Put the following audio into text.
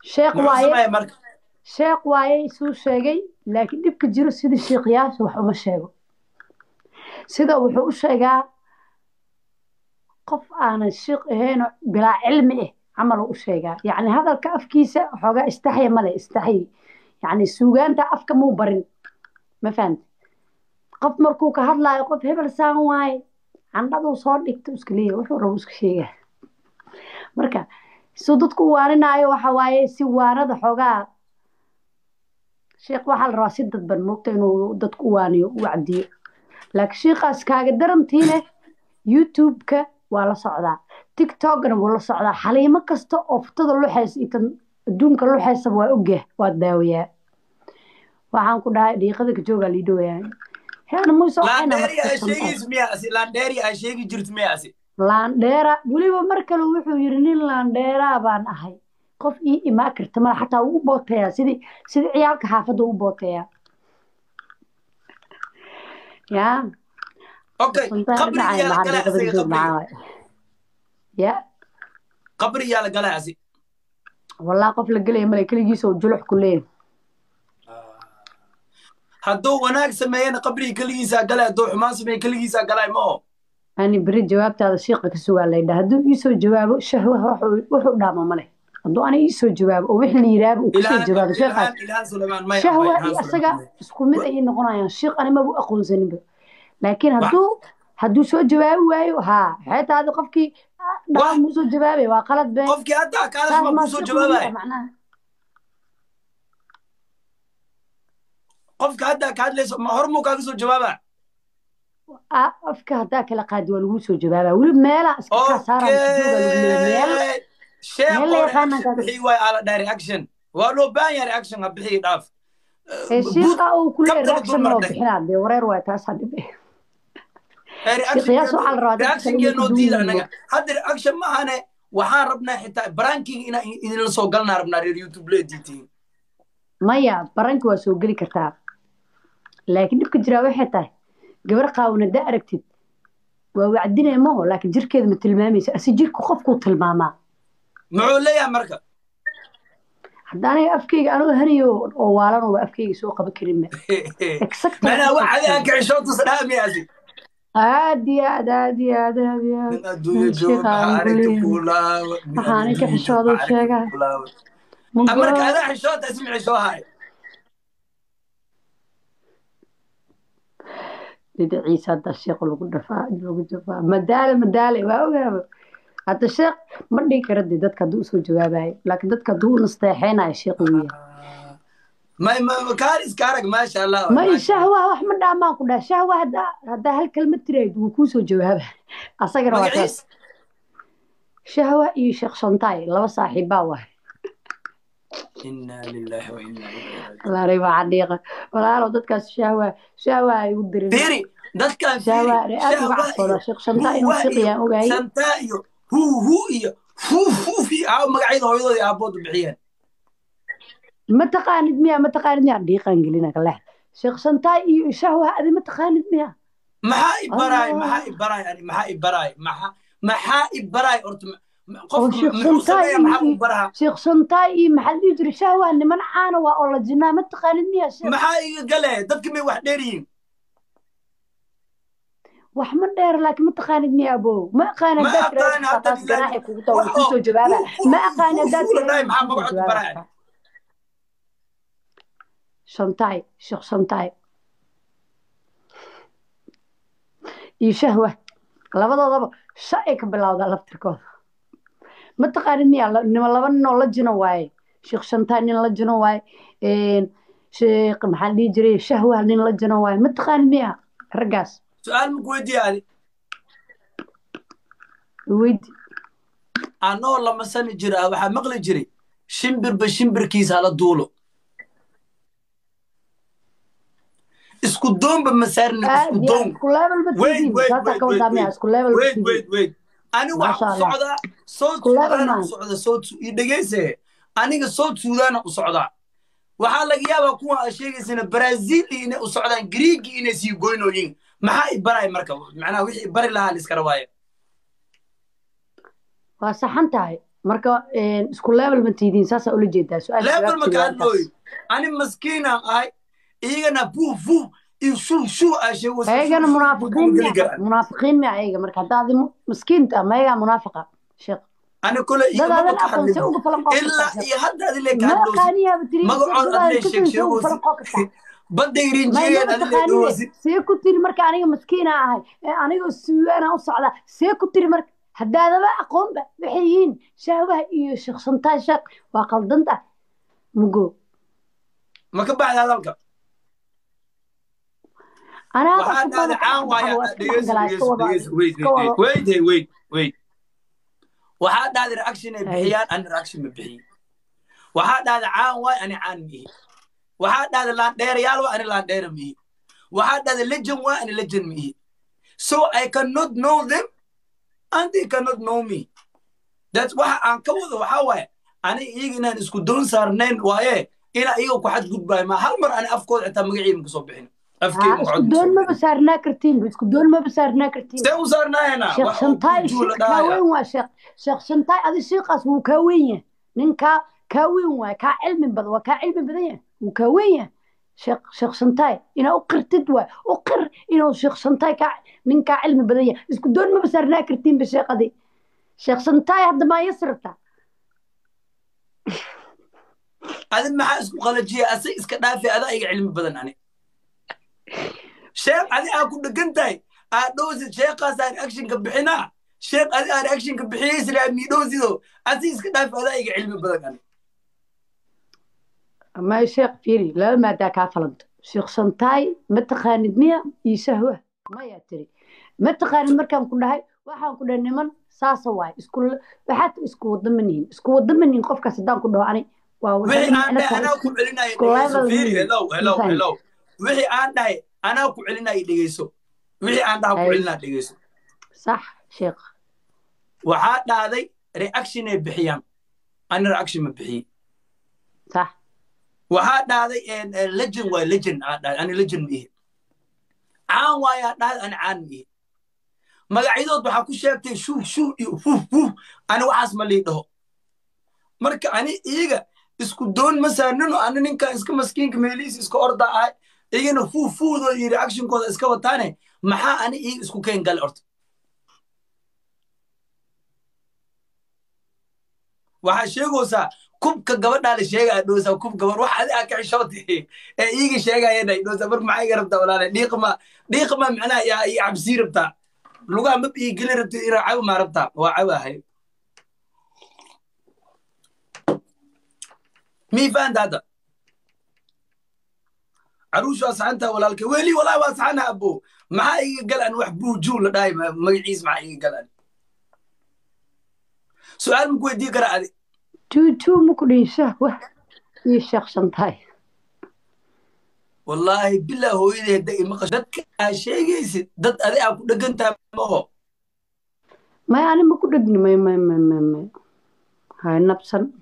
sheekh muxuu waaye sameeyay marka sheekh waaye isuu sheegay laakiin dhibka jiro sida sheekhayaasha wax uma sheego sida wuxuu u sheegaa qof aanan sheekh ahayn bilaa cilmi ah camal u sheegaa yacni hadalka afkiisa xoogaa istaxya male istaxyi yacni suugaanta afka muu barin ma fahamti qof markuu ka hadlaayo qof hebel saan waaye candhaduu soo dhigto iska leeyahay wuxuu rabo iska sheegaa marka suu dadku u waaninaayo waxa waaye si waanada xoogaa sheekh waxaa la rabaa si dadban moogta inuu dadku u waaniyo u wacdiyo laakiin sheekhaas kaaga darantiine youtube-ka waa la socdaa tiktokna wuu la socdaa xaliimo kasta oo futada luxaysa iyo tan adduunka luxaysaba waa ogyahay waa daawayaa waxaan ku dhahay dhiiqada ka joogaa liidhowayaa heena muuse laandheeri ay sheegi jirto miyaasi laandheera weliba mar kale wuxuu yidhi nin laandheeraa baan ahay qof ii imaa karta mala xataa wuu u booteeyaa sidii ciyaalka xaafadda u booteeyaa yaa okay qabriga la galay asiga ya qabriga la galay asi wallahi qof la galay male kaligiisa oo julux ku leeyahay hadduu wanaag sameeyana qabriga kaligiisa galay hadduu xumaan sameeyo kaligiisa galay ma oo ani beri jawaabtaada sheekha ka sugaa laydhaa hadduu ii soo jawaabo shahwaha wuxuu dhaamo male hadduu ana ii soo jawaabo oo wix la yidhaahba uu kasoo jawaabo sheekhaas shahwa iyo asaga isku mid ayay noqonayaan sheekh ani maba u aqoonsaninba laakiin hadduu soo jawaabi waayo haa xeetaadi qofkii dhaa muu soo jawaabay waa qalad be qofkii hadda kaalas ma ku soo jawaabay qofka hadda ka hadlayso ma hor muu kaaga soo jawaabaa afka haddaa kala qaadi waa lagu soo jawaabaa weli meelaa iska kaa saara reaction waa loo baahan yahay reaction ha bixii dhaaf sheekha uu ku leeyahay reaction loo bixinaa dee wareer waay taas ha dhibe hadda reaction ma ahane waxaan rabnaa xitaa branking inla soo galnaa rabnaa reer youtube leediitiin maya baranki waa soo geli kartaa laakiin dhibka jiraa waxay tahay gabar qaawan haddaa aragtid waa wacdinaya maho laakiin jirkeeda ma tilmaamaysa asi jirku qofkuu tilmaamaa muxuu leeyahay marka hadda aniga afkeyga anoo haniyo oo waalan oo afkeyga soo qaban karin manaa waxadi aan ka xishootus dhaamiyaasi aad iyo aad waxaana ka xishoodo sheegaa marka adaa xishoota isma xishoohay dhinaciisa hadda sheekh lagu jafaa madaale waa ogaaba hadda sheekh ma dhigi kara dee dadka hadduu usoo jawaabayo laakiin dadka hadduu nasteexeynayo sheekh uu yahay kaariska arag maasha allah may shahwaha wax ma dhaamaan ku dhaha shahwa haddaa hal kalma tirayd wuu kuu soo jawaaba asagana waa taas shahwa iyo sheekh shantaay laba saaxiibbaa wahay inna lillahi wa inna ilayhi walaalahay waa cadhiiqa walaalow dadkaas shahwa ay u dirin fiiri dadkan shahwa aad uga cabsooda sheekh shantaa inuu shiqiyaan ogaayay shantaa iyo hu iyo fu magacyada hooyadooda iyo aabboodu bixiyeen ما تقاند ميا دقيقة نقولنا كله شيخ سنتاي شهوة هذه ما تقاند ميا محا إبراي أرت شيخ سنتاي محل يجري شهوة إن من عانوا والله جنا ما تقاند ميا شيخ محا قاله ضدك مي واحد ديرين وحمد دير لكن ما تقاند ميا أبو ما قاند ذاك راس جناحك وتوسو جبابة ما قاند ذاك شنطاي شيخ شنطاي iyo shahwa labadoodaba shay ka bilowda laftirkooda ma taqaanin miya nima laba nin oo la jino waaye sheekh shantaay nin la jino waaye sheekh maxaa dhihi jiray shahwa nin la jino waaye ma taqaanin miya raggaas su'aal ma ku weydiiyaadi weydi anoo lama sani jira waxaa maqli jiray shimbirba shimbirkiisa hala duulo isku doonba masaarna isku doon wait ani waxa u socdaa South Sudan u socda South dhageyse aniga South Sudan u socda waxa laga yaabaa kuwa ay sheegaysana Brazil inay u socdaan Greek inay sii goynooyin maxaa ibaray marka macnaha wixii bari lahaa iska rabaayo waa saxan tahay marka isku level ma tiidin saasa ula jeedaa su'aal level ma ka hadlooy ani maskiina ahay iyagana buufu iyo shuu ashay ayagana munaafiqiin ma ayaga marka haddaad miskiinta ma ayaga munaafiqa sheekh أنا كل إيه ما بتحدد إلا يهدى اللي كان مقعد أدلي شيء بدي رنجين أدلي سيكوتير مركا أنا مسكينة هاي أنا سوينا وصعدة سيكوتير مركا هذا بقى أقوم بحيين شهوة إيه شخص تاشق وقل ضنطة مجو ما كبع هذا الكلام أنا هذا عام ويا waxaa dhahday reaction ay bixiyaan aan reaction ma bixiyo waxaa dhahday caan waay ani caan mihi waxaa dhahday laan dheerayaal waa ani laan dheera mihi waxaa dhahday legend waa ani legend mihi so I cannot know them and they cannot know me that's waxa aan ka wado waxaa waaye ani iyaga inaan isku doon saarnayn waaye inaa iyaga ku xadgudbaayo ma hal mar ani afkooda xitaa magaciima kasoo bixin اسكو دون ما بسارنا كرتين اسكو دون ما بسارنا كرتين سو صارنا هنا شيخ شنطاي كاوين وا شيخ شنطاي هذا الشيخ اسمه كاوين نينكا كاوين وا كا علم بد وكا علم بدن وكاوين شيخ شنطاي انا اقرتد وا اقر انه شيخ شنطاي كا نينكا علم بدن اسكو دون ما بسارنا كرتين بالشيخ دي شيخ شنطاي هذا ما يسرته هذا ما اسكو قلجيه اسي اسك دافي هذا اي علم بدن اني شيخ أنا أكون دقنتاي أدوز الشيخ صار أكشن كبحنا شيخ أنا أكشن كبحيس لأني دوزيدو أسيس كده في هذا علم بدك ما الشيخ فيري لا ما داك عفلت شيخ سنتاي متخاند مية يسهوه ما يتري متخاند مركم كلها waxaan ku dhahay niman saas waay isku waxaad isku wada maniin qofka sidaan ku dhaho ani waa wixii ana ku celinayo hello wixii aan dhahay أنا أقول لنا يدقيسو وحي أنا أقول لنا يدقيسو صح شيخ وحاد هذا رياكشن بحيان أنا رياكشن بحي صح وحاد هذا لجن ولجن أنا لجن إيه عان ويا هذا أنا عان إيه ما قاعدوا بحكوا شيء شو أنا وعاص ملي ده مرك أنا إيجا إسكو دون مثلا إنه أنا نكا إسكو مسكين كميليس إسكو أرضا هاي إيجنا فو ذا يرياكشن كذا إسكو تاني محا أنا إيه إسكو كين قال أرض وحشيغو سا كوب كجبر على شيء دوسا كوب جبر واحد أكل شاطئ يجي شيء هنا دوسا بر معي قرب دولا ديقما معنا يا عبسير بتاع لغة مبي يقلر بتيرا عو ما ربطها وعوها هاي مي فان هذا عروش واسعنتها ولا الكويلي ولا واسعنها أبو ما هي قال أن وحبو جول دايما ما يعيز معي قال أن سؤال مكوي دي قرأ هذه تو مكلين شهوة يشخ شنطاي والله بالله هو إذا هدي مقصدك شيء يصير ضد هذا أبو دقنتها ما هو ما يعني ما كنت ما هاي نفسا